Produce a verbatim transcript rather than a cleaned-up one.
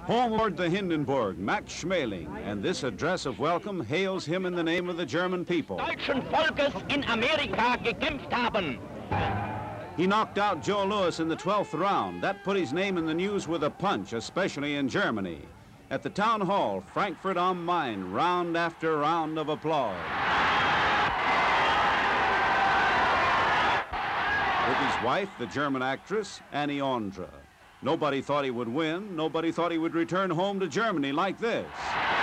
Homeward the Hindenburg, Max Schmeling, and this address of welcome hails him in the name of the German people. Deutschen Volkes in Amerika gekämpft haben. He knocked out Joe Louis in the twelfth round. That put his name in the news with a punch, especially in Germany. At the town hall, Frankfurt am Main, round after round of applause. With his wife, the German actress, Anny Ondra. Nobody thought he would win. Nobody thought he would return home to Germany like this.